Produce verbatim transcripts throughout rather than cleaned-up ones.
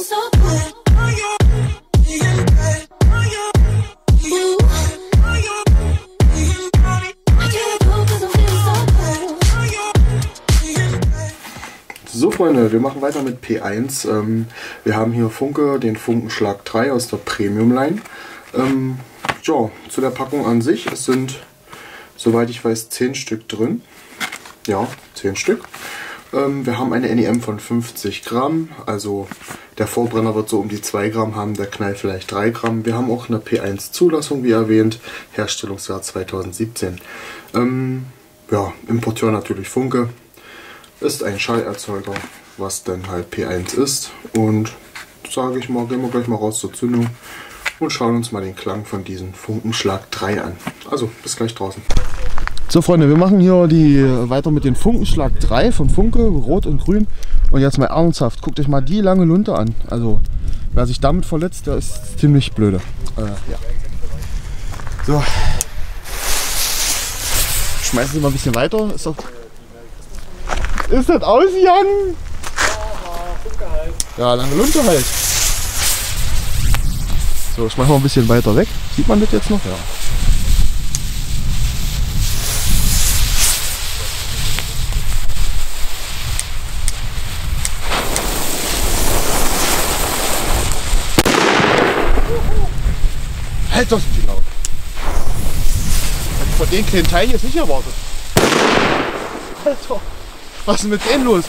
So Freunde, wir machen weiter mit P eins. Ähm, wir haben hier Funke, den Funkenschlag drei aus der Premium Line. Ähm, ja, zu der Packung an sich, es sind, soweit ich weiß, zehn Stück drin. Ja, zehn Stück. Ähm, wir haben eine N E M von fünfzig Gramm, also der Vorbrenner wird so um die zwei Gramm haben, der Knall vielleicht drei Gramm. Wir haben auch eine P eins Zulassung, wie erwähnt, Herstellungsjahr zweitausendsiebzehn. Ähm, ja, Importeur natürlich Funke. Ist ein Schallerzeuger, was dann halt P eins ist. Und sage ich mal, gehen wir gleich mal raus zur Zündung und schauen uns mal den Klang von diesem Funkenschlag drei an. Also bis gleich draußen. So Freunde, wir machen hier die weiter mit dem Funkenschlag drei von Funke, rot und grün. Und jetzt mal ernsthaft, guckt euch mal die lange Lunte an. Also wer sich damit verletzt, der ist ziemlich blöde. Äh, ja. So. Schmeißen Sie mal ein bisschen weiter. Ist doch Ist das aus, Jan? Ja, lange Lunte halt. So, ich mache mal ein bisschen weiter weg. Sieht man das jetzt noch? Ja. Halt das nicht laut. Hätte ich von den kleinen Teilen jetzt nicht erwartet. Alter. Was ist denn mit denen los?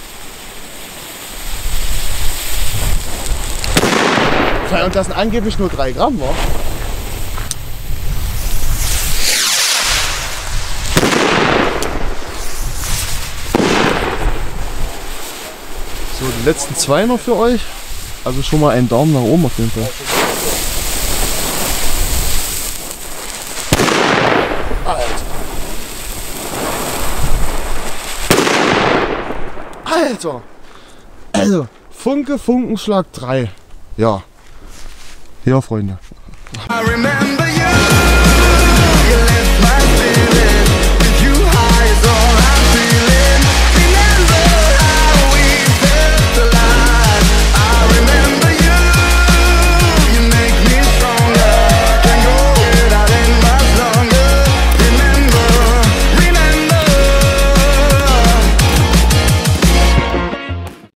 Und das sind angeblich nur drei Gramm, wa? So, die letzten zwei noch für euch. Also schon mal einen Daumen nach oben auf jeden Fall. Alter! Also, Funke, Funkenschlag drei. Ja. Ja, Freunde.